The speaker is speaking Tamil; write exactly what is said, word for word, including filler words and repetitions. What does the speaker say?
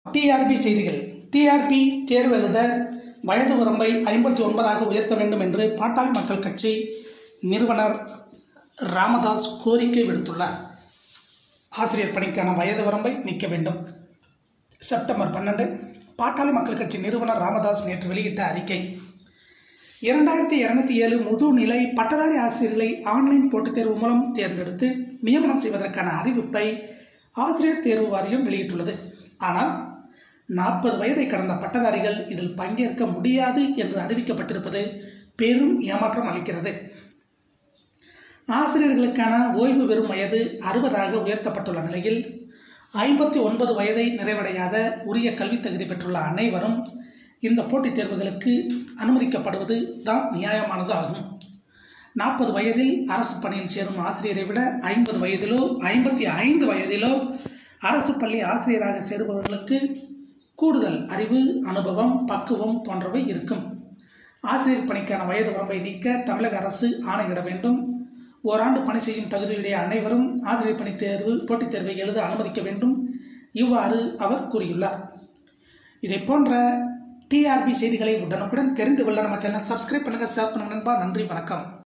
டிஆர்பி செய்திகள். டிஆர்பி தேர்வு எழுத வயது வரம்பை ஐம்பத்தி ஒன்பதாக உயர்த்த வேண்டும் என்று பாட்டாளி மக்கள் கட்சி நிறுவனர் ராமதாஸ் கோரிக்கை விடுத்துள்ளார். ஆசிரியர் பணிக்கான வயது வரம்பை நீக்க வேண்டும். செப்டம்பர் பன்னெண்டு பாட்டாளி மக்கள் கட்சி நிறுவனர் ராமதாஸ் நேற்று வெளியிட்ட அறிக்கை. இரண்டாயிரத்தி இருநூத்தி ஏழு முதுநிலை பட்டதாரி ஆசிரியர்களை ஆன்லைன் போட்டித் தேர்வு மூலம் தேர்ந்தெடுத்து நியமனம் செய்வதற்கான அறிவிப்பை ஆசிரியர் தேர்வு வாரியம் வெளியிட்டுள்ளது. ஆனால் நாற்பது வயதை கடந்த பட்டதாரிகள் இதில் பங்கேற்க முடியாது என்று அறிவிக்கப்பட்டிருப்பது பெரும் ஏமாற்றம் அளிக்கிறது. ஆசிரியர்களுக்கான ஓய்வு பெறும் வயது அறுபதாக உயர்த்தப்பட்டுள்ள நிலையில் ஐம்பத்தி ஒன்பது வயதை நிறைவடையாத உரிய கல்வி தகுதி பெற்றுள்ள அனைவரும் இந்த போட்டித் தேர்வுகளுக்கு அனுமதிக்கப்படுவது தான் நியாயமானது ஆகும். நாற்பது வயதில் அரசு பணியில் சேரும் ஆசிரியரை விட ஐம்பது வயதிலோ ஐம்பத்தி ஐந்து வயதிலோ அரசு பள்ளி ஆசிரியராக சேருபவர்களுக்கு கூடுதல் அறிவு, அனுபவம், பக்குவம் போன்றவை இருக்கும். ஆசிரியர் பணிக்கான வயது வரம்பை நீக்க தமிழக அரசு ஆணையிட வேண்டும். ஓராண்டு பணி செய்யும் தகுதியுடைய அனைவரும் ஆசிரியர் பணி தேர்வு போட்டித் தேர்வை எழுத அனுமதிக்க வேண்டும். இவ்வாறு அவர் கூறியுள்ளார். இதை போன்ற டிஆர்பி செய்திகளை உடனுக்குடன் தெரிந்து கொள்ள நம்ம சேனல் சப்ஸ்கிரைப் பண்ணுங்க, ஷேர் பண்ணுங்க நண்பா. நன்றி, வணக்கம்.